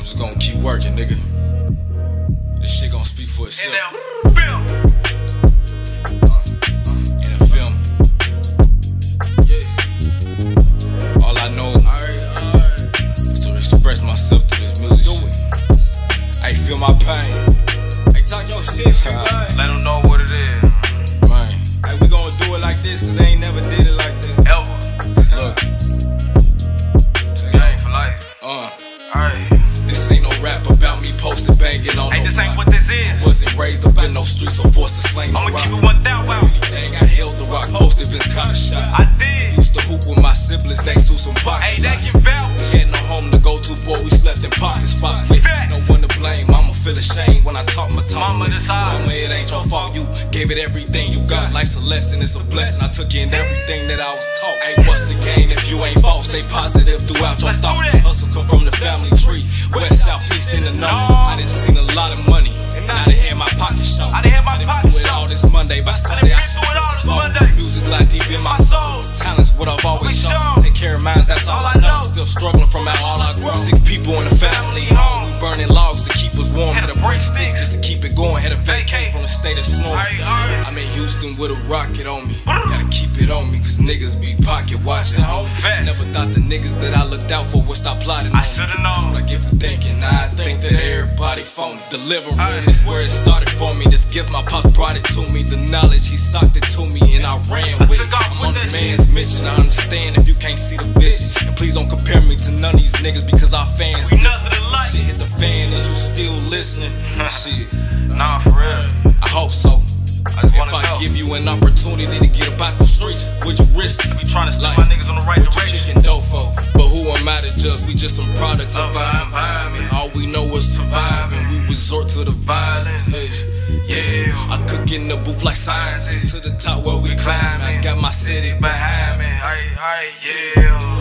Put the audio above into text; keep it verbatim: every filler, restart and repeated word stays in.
just gonna keep working, nigga. This shit gonna speak for itself. In that film. Uh, uh, in a film. Yeah. All I know alright, alright. is to express myself through this music shit. Hey, feel my pain. Hey, talk your shit, right? Let them know what it is. Man. Hey, we gonna do it like this, cause they ain't never did it like this. Ever. Look. Game for life. Uh. Alright. This ain't no rap about me posted banging on Hey, no this ain't block. what this is. Wasn't raised up in no streets or forced to slang no I'ma rock. keep it one thousand. Anything I held the rock posted Vince kinda shot. I did. Used to hoop with my siblings next to some pocket Hey, that lots. get vouch. Had no home to go to, boy, we slept in pocket spots with no one to blame. Mama feel ashamed when I talk my talk. Mama decide. Mama, it ain't your fault, you gave it everything you got. Life's a lesson, it's a blessing. I took in everything that I was taught. Hey, what's the game if you ain't false? Stay positive throughout your Let's do thoughts. that. Hustle come from the family tree, west, south, east, in the number. I done seen a lot of money, and I done had my pocket show. I done had my I done pocket blew it show. all this Monday by Sunday. been through it all this bought Monday. this music lie deep in my soul. Talent's what I've always We shown. show. Take care of mine, that's all, All I I know. know. Still struggling from out all I grew. Six people in the family home. We burning logs to keep us warm. Had to break sticks just to keep it going. Had to vacate from the state of snow. Alright, alright. I'm in Houston with a rocket on me. Gotta keep it on me, cause niggas be pocket watching home. Fact. Never thought the niggas that I looked out for would stop plotting I on me. shoulda That's known. what I get for thinking. I think that everybody phony. The living room Alright. is where it started for me. This gift my pops brought it to me. The knowledge, he socked it to me, and I ran with it. took off I'm with on the that man's mission. I understand if you can't see the vision. And please don't compare me to none of these niggas because our fans We different. nothing alike. Shit hit the fan and you still listening. Shit, Nah, for real. I hope so. I just If wanna I know. give you an opportunity to get about the streets, would you risk it? We tryna steer Like, my niggas on the right what you direction. kicking dough for? But who am I to judge? We just some products of our environment. All we know is surviving. We resort to the violence. Yeah, yeah. I cook in the booth like scientists. To the top where we climb. I got my city behind me. Alright, alright, yeah.